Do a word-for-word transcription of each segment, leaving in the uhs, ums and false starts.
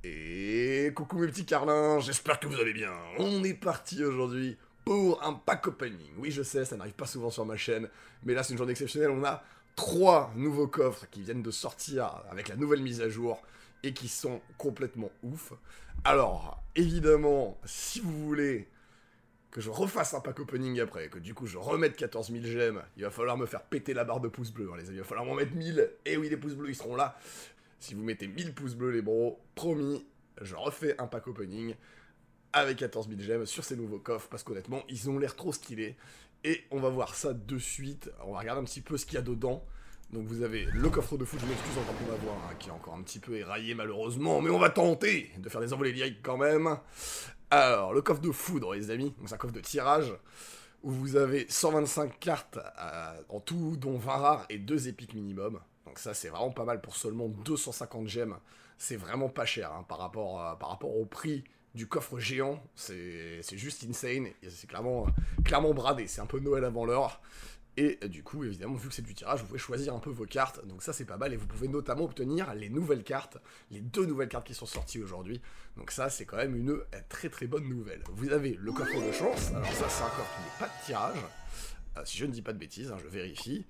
Et coucou mes petits carlins, j'espère que vous allez bien. On est parti aujourd'hui pour un pack opening. Oui, je sais, ça n'arrive pas souvent sur ma chaîne, mais là c'est une journée exceptionnelle. On a trois nouveaux coffres qui viennent de sortir avec la nouvelle mise à jour et qui sont complètement ouf. Alors, évidemment, si vous voulez que je refasse un pack opening après, que du coup je remette quatorze mille gemmes, il va falloir me faire péter la barre de pouces bleus, hein, les amis. Il va falloir m'en mettre mille, et oui, les pouces bleus ils seront là. Si vous mettez mille pouces bleus les bros, promis, je refais un pack opening avec quatorze mille gemmes sur ces nouveaux coffres, parce qu'honnêtement, ils ont l'air trop stylés. Et on va voir ça de suite, on va regarder un petit peu ce qu'il y a dedans. Donc vous avez le coffre de foot, je m'excuse encore pour l'avoir, hein, qui est encore un petit peu éraillé malheureusement, mais on va tenter de faire des envolées lyriques quand même. Alors, le coffre de foudre les amis, donc c'est un coffre de tirage, où vous avez cent vingt-cinq cartes euh, en tout, dont vingt rares et deux épiques minimum. Donc ça c'est vraiment pas mal pour seulement deux cent cinquante gemmes, c'est vraiment pas cher hein, par, rapport, euh, par rapport au prix du coffre géant, c'est juste insane, c'est clairement, euh, clairement bradé, c'est un peu Noël avant l'heure. Et euh, du coup évidemment vu que c'est du tirage vous pouvez choisir un peu vos cartes, donc ça c'est pas mal et vous pouvez notamment obtenir les nouvelles cartes, les deux nouvelles cartes qui sont sorties aujourd'hui, donc ça c'est quand même une euh, très très bonne nouvelle. Vous avez le coffre de chance, alors ça c'est un coffre qui n'est pas de tirage, euh, si je ne dis pas de bêtises, hein, je vérifie.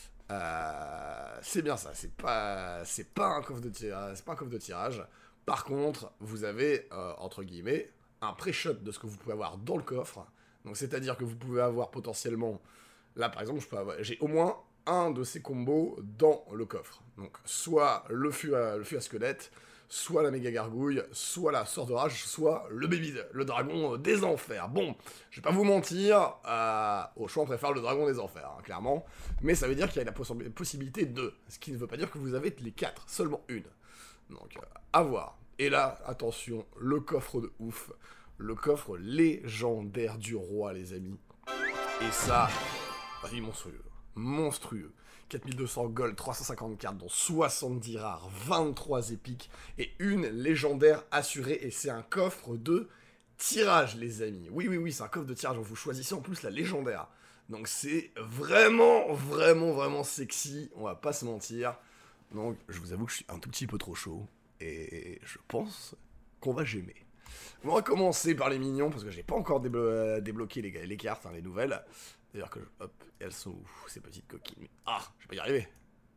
Euh, c'est bien ça, c'est pas, c'est pas un coffre de tirage, c'est pas un coffre de tirage. Par contre, vous avez euh, entre guillemets un pré-shot de ce que vous pouvez avoir dans le coffre. Donc c'est-à-dire que vous pouvez avoir potentiellement, là par exemple, je peux avoir, j'ai au moins un de ces combos dans le coffre. Donc soit le fût à, le fût à squelette, soit la méga gargouille, soit la sorte de rage, soit le baby, le dragon des enfers. Bon, je vais pas vous mentir, euh, au choix on préfère le dragon des enfers, hein, clairement, mais ça veut dire qu'il y a la poss possibilité de, ce qui ne veut pas dire que vous avez les quatre, seulement une. Donc, euh, à voir. Et là, attention, le coffre de ouf, le coffre légendaire du roi, les amis. Et ça, oui, monstrueux, monstrueux. quatre mille deux cents gold, trois cent cinquante cartes, dont soixante-dix rares, vingt-trois épiques et une légendaire assurée. Et c'est un coffre de tirage, les amis. Oui, oui, oui, c'est un coffre de tirage. Vous choisissez en plus la légendaire. Donc c'est vraiment, vraiment, vraiment sexy. On va pas se mentir. Donc je vous avoue que je suis un tout petit peu trop chaud. Et je pense qu'on va gémer. On va commencer par les mignons, parce que j'ai pas encore déblo débloqué les, les cartes, hein, les nouvelles. D'ailleurs que, je, hop, elles sont où, ces petites coquines? Ah, je vais pas y arriver.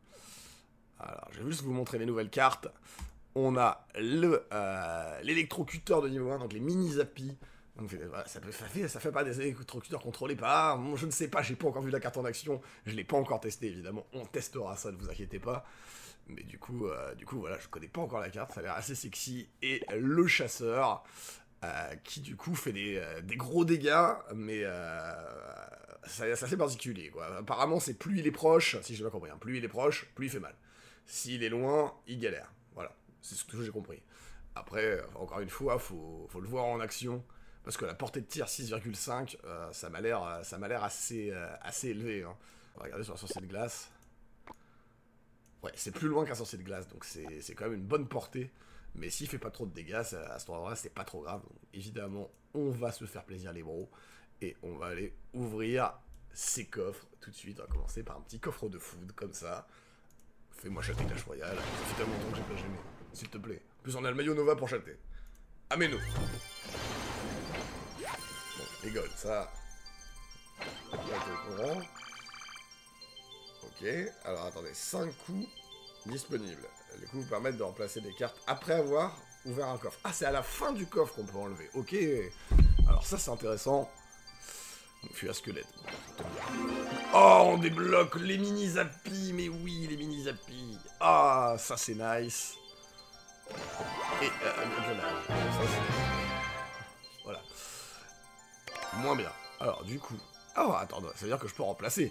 Alors, je vais juste vous montrer les nouvelles cartes. On a le euh, l'électrocuteur de niveau un, donc les mini zappies. Donc, voilà, ça, peut, ça, fait, ça fait pas des électrocuteurs contrôlés par... Bon, je ne sais pas, j'ai pas encore vu la carte en action. Je l'ai pas encore testé, évidemment. On testera ça, ne vous inquiétez pas. Mais du coup, euh, du coup, voilà, je connais pas encore la carte. Ça a l'air assez sexy. Et le chasseur, euh, qui du coup fait des, euh, des gros dégâts, mais... Euh, c'est assez particulier, quoi. Apparemment, c'est plus il est proche, si j'ai pas compris, hein, plus il est proche, plus il fait mal. S'il est loin, il galère. Voilà, c'est ce que j'ai compris. Après, encore une fois, faut, faut le voir en action, parce que la portée de tir six virgule cinq, euh, ça m'a l'air assez, euh, assez élevé. Hein. On va regarder sur la sorcier de glace. Ouais, c'est plus loin qu'un sorcier de glace, donc c'est quand même une bonne portée. Mais s'il fait pas trop de dégâts, ça, à cet endroit-là, c'est pas trop grave. Donc, évidemment, on va se faire plaisir, les bros. Et on va aller ouvrir ces coffres tout de suite. On va commencer par un petit coffre de food, comme ça. Fais-moi chater Clash Royale. Ça fait tellement longtemps que j'ai pas gêné. S'il te plaît. En plus, on a le maillot Nova pour chater. Amène-nous. Bon, les golds, ça. Ok. Alors, attendez. cinq coups disponibles. Les coups vous permettent de remplacer des cartes après avoir ouvert un coffre. Ah, c'est à la fin du coffre qu'on peut enlever. Ok. Alors, ça, c'est intéressant. Donc, fût à squelette. Oh, on débloque les mini zappies, mais oui, les mini zappies. Ah, ça c'est nice. Et euh, voilà. Moins bien. Alors, du coup. Oh, attends, ça veut dire que je peux remplacer.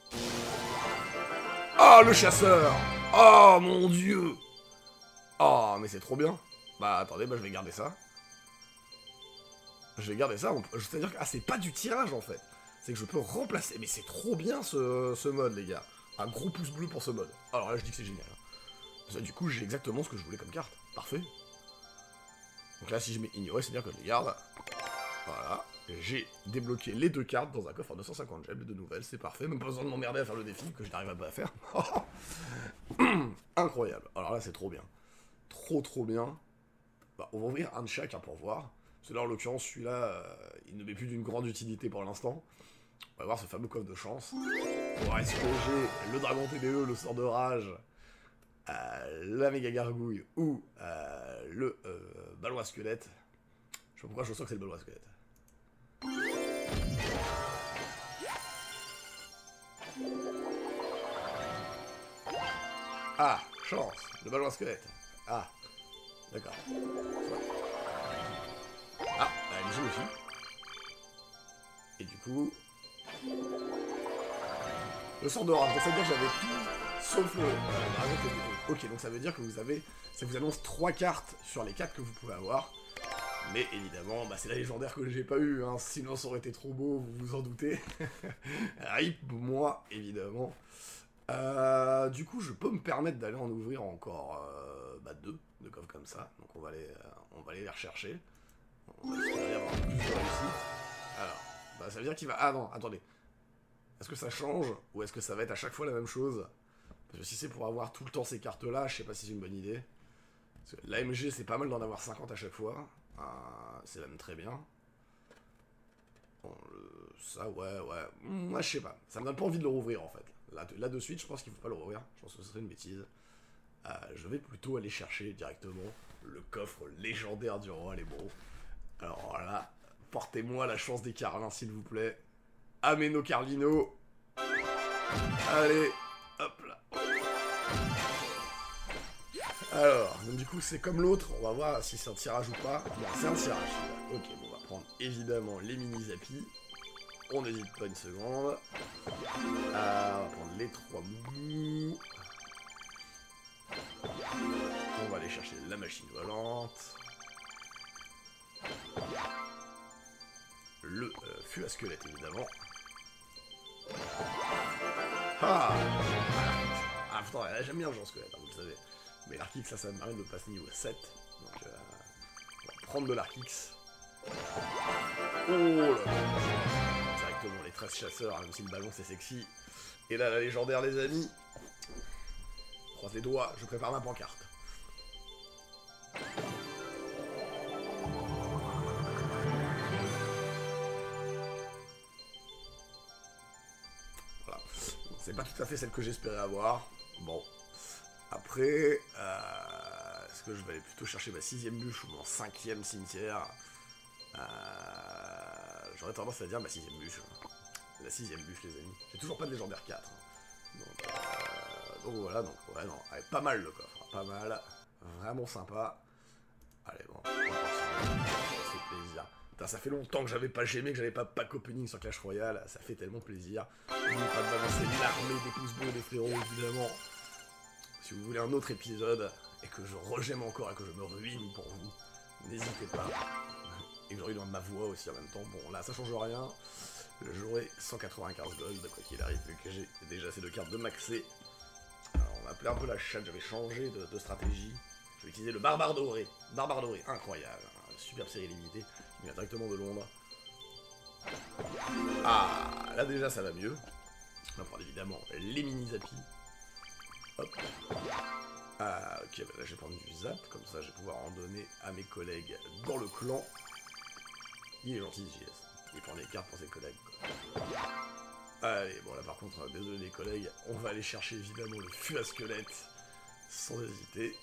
Oh, le chasseur. Oh, mon dieu. Oh, mais c'est trop bien. Bah, attendez, bah, je vais garder ça. Je vais garder ça, c'est-à-dire que ah, c'est pas du tirage en fait. C'est que je peux remplacer. Mais c'est trop bien ce, ce mode, les gars. Un gros pouce bleu pour ce mode. Alors là, je dis que c'est génial. Ça, du coup, j'ai exactement ce que je voulais comme carte. Parfait. Donc là, si je mets ignorer, c'est-à-dire que je les garde. Voilà. J'ai débloqué les deux cartes dans un coffre à deux cent cinquante gemmes de nouvelles. C'est parfait. Même pas besoin de m'emmerder à faire le défi que je n'arrive pas à faire. Incroyable. Alors là, c'est trop bien. Trop, trop bien. Bon, on va ouvrir un de chaque hein, pour voir. Parce que là, en l'occurrence, celui-là, euh, il ne m'est plus d'une grande utilité pour l'instant. On va voir ce fameux coffre de chance. Pour est-ce que j'ai le dragon T D E, le sort de rage, euh, la méga gargouille ou euh, le euh, ballon à squelette. Je sais pas pourquoi je sens que c'est le ballon à squelette. Ah, chance, le ballon à squelette. Ah, d'accord. Ah, la M G aussi. Et du coup... Le sort de rage, donc ça veut dire que j'avais tout, sauf le... Euh, ok, donc ça veut dire que vous avez... Ça vous annonce trois cartes sur les quatre que vous pouvez avoir. Mais évidemment, bah, c'est la légendaire que j'ai pas eu, hein. Sinon ça aurait été trop beau, vous vous en doutez. Rip, moi, évidemment. Euh, du coup, je peux me permettre d'aller en ouvrir encore euh, bah, deux de coffres comme ça. Donc on va aller, euh, on va aller les rechercher. On va espérer avoir plus de réussite. Alors, bah, ça veut dire qu'il va... Ah non, attendez. Est-ce que ça change ou est-ce que ça va être à chaque fois la même chose? Parce que si c'est pour avoir tout le temps ces cartes-là, je sais pas si c'est une bonne idée. Parce que l'A M G, c'est pas mal d'en avoir cinquante à chaque fois. Euh, c'est même très bien. Bon, le... ça, ouais, ouais. Moi, je sais pas. Ça me donne pas envie de le rouvrir, en fait. Là, là de suite, je pense qu'il faut pas le rouvrir. Je pense que ce serait une bêtise. Euh, je vais plutôt aller chercher directement le coffre légendaire du roi, les bros. Alors là, portez-moi la chance des Carlins, s'il vous plaît. Ameno Carlino. Allez, hop là. Alors, donc du coup, c'est comme l'autre. On va voir si c'est un tirage ou pas. Non, c'est un tirage. Ok, bon, on va prendre évidemment les mini-zappies. On n'hésite pas une seconde. Euh, on va prendre les trois moumous. On va aller chercher la machine volante. Le euh, fût à squelette, évidemment. Ah, ah putain, j'aime bien le genre squelette, hein, vous le savez. Mais l'Arkix, ça, ça me permet de le passer niveau sept. Donc, euh, on va prendre de l'Arkix. Oh là là. Directement les treize chasseurs, même si le ballon c'est sexy. Et là, la légendaire, les amis. Croise les doigts, je prépare ma pancarte. Voilà. C'est pas tout à fait celle que j'espérais avoir. Bon. Après, euh, est-ce que je vais aller plutôt chercher ma sixième bûche ou mon cinquième cimetière? euh, J'aurais tendance à dire ma sixième bûche. La sixième bûche, les amis. J'ai toujours pas de légendaire quatre. Donc, euh, donc voilà, donc ouais, non, allez, pas mal le coffre, pas mal. Vraiment sympa. Allez, bon, on continue. Ça fait plaisir. Putain, ça fait longtemps que j'avais pas gémé, que j'avais pas pack opening sur Clash Royale. Ça fait tellement plaisir. N'oubliez pas de balancer l'armée des pouces bleus, des frérots, évidemment. Si vous voulez un autre épisode, et que je regemme encore, et que je me ruine pour vous, n'hésitez pas. Et que je ruine ma voix aussi en même temps. Bon, là, ça change rien. J'aurai cent quatre-vingt-quinze gold, quoi qu'il arrive, vu que j'ai déjà ces deux cartes de maxé. Alors, on va appeler un peu la chatte, j'avais changé de, de stratégie. Je vais utiliser le barbare doré. Barbare doré, incroyable. Superbe série limitée, qui vient directement de Londres. Ah, là déjà, ça va mieux. On va prendre évidemment les mini-zappies. Hop. Ah, ok, bah là je vais prendre du zap, comme ça je vais pouvoir en donner à mes collègues dans le clan. Il est gentil, J S. Il prend des cartes pour ses collègues, quoi. Allez, bon là par contre, euh, désolé les collègues, on va aller chercher évidemment le fût à squelette, sans hésiter.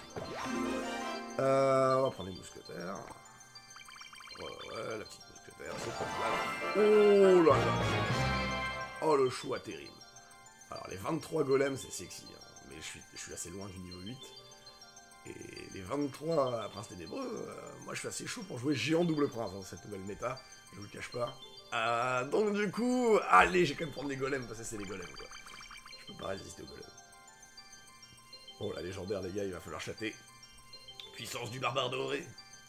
Euh, on va prendre les mousquetaires. Ouais, ouais, la petite mousquetaire, c'est pas mal. Oh là là. Oh le choix terrible. Alors les vingt-trois golems c'est sexy, hein, mais je suis, je suis assez loin du niveau huit. Et les vingt-trois princes ténébreux, euh, moi je suis assez chaud pour jouer géant double prince dans cette nouvelle méta, je vous le cache pas. Euh, donc du coup, allez, j'ai quand même prendre les golems parce que c'est les golems quoi. Je peux pas résister aux golems. Bon la légendaire les gars, il va falloir chatter. Puissance du barbare doré.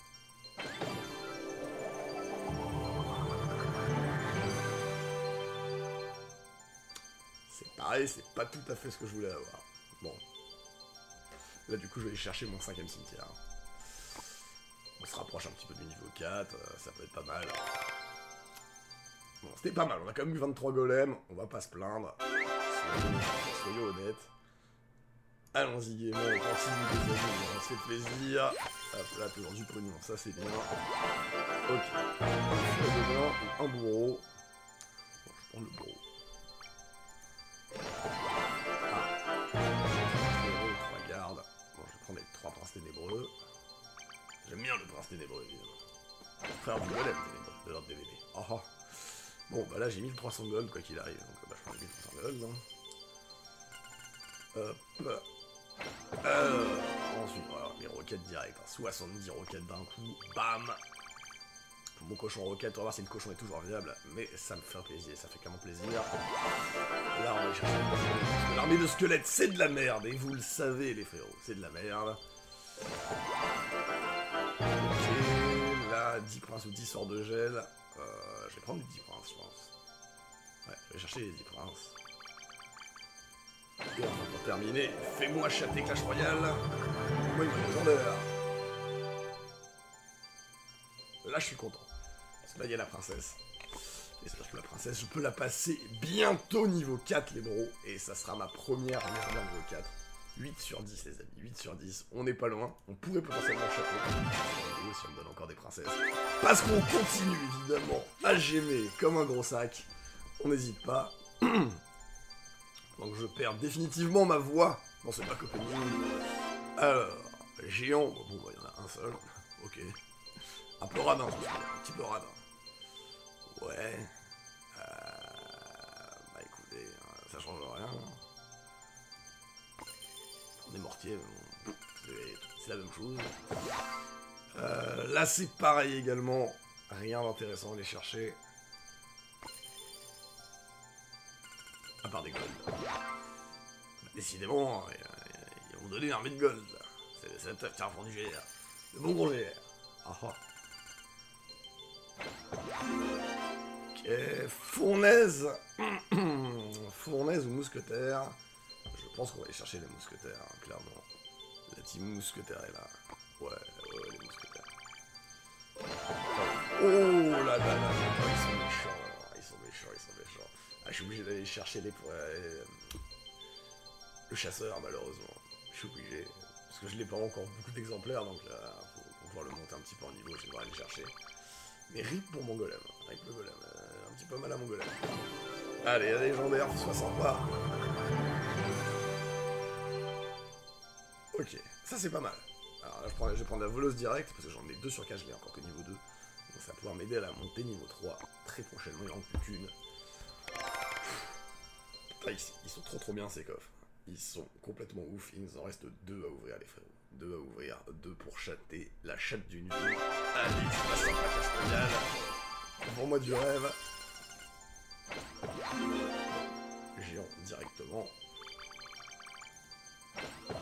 C'est pareil, c'est pas tout à fait ce que je voulais avoir. Bon. Là, du coup, je vais aller chercher mon cinquième cimetière. On se rapproche un petit peu du niveau quatre, euh, ça peut être pas mal. Bon, c'était pas mal, on a quand même eu vingt-trois golems, on va pas se plaindre. Soyez, soyez honnêtes. Allons-y, gaiement, on continue les amis, on se fait plaisir. Hop, là, toujours du pognon, ça c'est bien. Ok. Un filet de blanc, un bourreau. Bon, je prends le bourreau. Ah. Trois gardes. Bon, je vais prendre les trois princes ténébreux. J'aime bien le prince ténébreux, évidemment. Frère du golem ténébreux, de l'ordre D V D. Oh, oh. Bon, bah là j'ai mille trois cents gold, quoi qu'il arrive. Donc bah, je prends les mille trois cents gold. Hein. Hop. Euh, ensuite, voilà, les roquettes directes. Hein. soixante-dix roquettes d'un coup. Bam. Mon cochon roquette, on va voir si le cochon est toujours viable. Mais ça me fait plaisir, ça fait clairement plaisir. Là, on va chercher l'armée de squelettes, c'est de la merde. Et vous le savez, les frérots, c'est de la merde. Ok, là, dix princes ou dix sorts de gel. Euh, je vais prendre les dix princes, je pense. Ouais, je vais chercher les dix princes. Et enfin, pour terminer, fais-moi chatter Clash Royale. Moi, il m'a légendaire. Là, je suis content. Parce que là, il y a la princesse. Et c'est-à-dire que la princesse, je peux la passer bientôt niveau quatre, les bros. Et ça sera ma première légendaire niveau quatre. huit sur dix, les amis. huit sur dix. On n'est pas loin. On pourrait potentiellement chapeau. Si on me donne encore des princesses. Parce qu'on continue, évidemment, à gémer comme un gros sac. On n'hésite pas. Donc je perds définitivement ma voix dans ce pack opening. Alors, géant, bon bah il y en a un seul, ok. Un peu radin, un petit peu radin. Ouais. Euh, bah écoutez, ça change rien. On est mortier, bon, c'est la même chose. Euh, là c'est pareil également, rien d'intéressant à aller chercher. À part des golds. Décidément, ils vont donner une armée de gold. C'est la teuf, tiens, fond du G R. Le bon gros G R. Ah ah. Ok, fournaise. Fournaise ou mousquetaire. Je pense qu'on va aller chercher les mousquetaires, hein, clairement. La team mousquetaire est là. Ouais, ouais, les mousquetaires. Oh là là là là, oh, ils sont méchants. Ils sont méchants, ils sont méchants. Ah, je suis obligé d'aller chercher les... Euh, le chasseur, malheureusement. Je suis obligé. Parce que je l'ai pas encore beaucoup d'exemplaires, donc là, faut, faut pouvoir le monter un petit peu en niveau, je vais devoir aller chercher. Mais rip pour mon golem. Rip le golem. Euh, un petit peu mal à mon golem. Allez, la légendaire, sois sympa. Ok, ça c'est pas mal. Alors là, je, prends, je vais prendre la voleuse directe, parce que j'en ai deux sur quatre, je l'ai encore que niveau deux. Donc ça va pouvoir m'aider à la monter niveau trois. Très prochainement, il en manque plus qu'une. Ah, ils, ils sont trop trop bien ces coffres. Ils sont complètement ouf. Il nous en reste deux à ouvrir, les frérots. Deux à ouvrir, deux pour chatter la chatte d'une vie. Allez, je passe un pack royal. Pour moi du rêve. Géant directement. Mmh,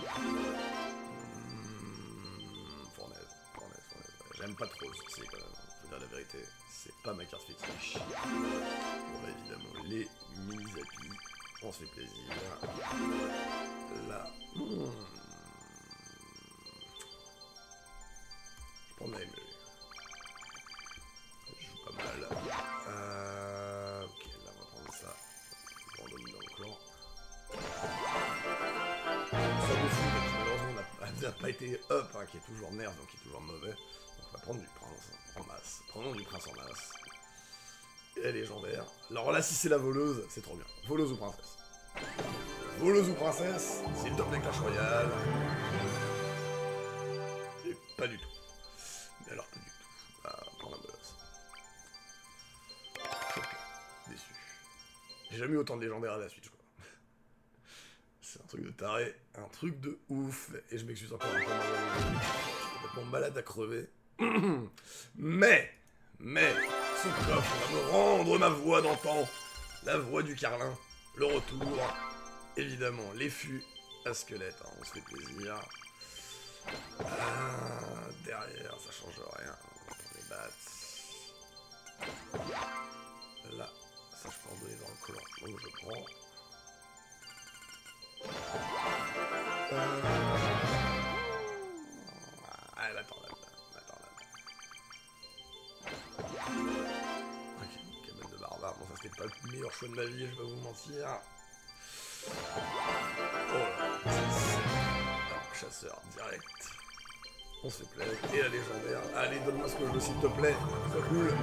fournaise, fournaise, fournaise. J'aime pas trop le succès quand même. Je veux dire la vérité, c'est pas ma carte fétiche. On va évidemment les mini-zapis. On se fait plaisir. Là. Mmh. Je prends la M E. Je joue pas mal. Euh... Ok, là on va prendre ça. On va dans le clan. Ça me fout, mais qui malheureusement n'a pas été up, hein, qui est toujours nerf, donc qui est toujours mauvais. Donc on va prendre du prince en masse. Prenons du prince en masse. Et la légendaire. Alors là, si c'est la voleuse, c'est trop bien. Voleuse ou princesse? Voleuse ou princesse, c'est le top des Clash Royale. Et pas du tout. Mais alors pas du tout. Ah, prends la boleuse. Choqué. Déçu. J'ai jamais eu autant de légendaires à la suite, je crois. C'est un truc de taré. Un truc de ouf. Et je m'excuse encore un peu. Je suis complètement malade à crever. Mais, mais, ce coffre va me rendre ma voix d'antan. La voix du carlin. Le retour. Évidemment, les fûts à squelette. Hein, on se fait plaisir. Ah, derrière, ça change rien. On les batte. Là, ça je peux en donner dans le clan. Donc je prends. Euh... Ah, elle attend là, attends là. Ok, cabane de barbare. Bon, ça c'était pas le meilleur choix de ma vie, je vais pas vous mentir. Oh là, alors, chasseur direct. On se fait plaisir. Et la légendaire. Allez, donne-moi ce que je veux, s'il te plaît. C'est cool.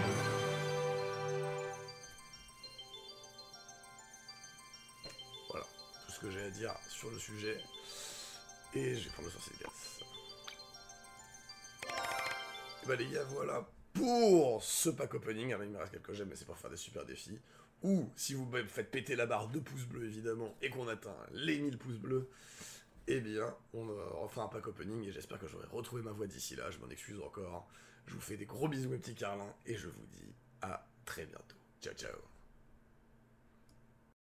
Voilà. Tout ce que j'ai à dire sur le sujet. Et je vais prendre le sorcier de glace. Et bah les gars, voilà pour ce pack opening. Alors il me reste quelques gemmes, mais c'est pour faire des super défis. Ou, si vous me faites péter la barre de pouces bleus, évidemment, et qu'on atteint les mille pouces bleus, eh bien, on refait un pack opening, et j'espère que j'aurai retrouvé ma voix d'ici là, je m'en excuse encore. Je vous fais des gros bisous mes petits carlins, et je vous dis à très bientôt. Ciao, ciao.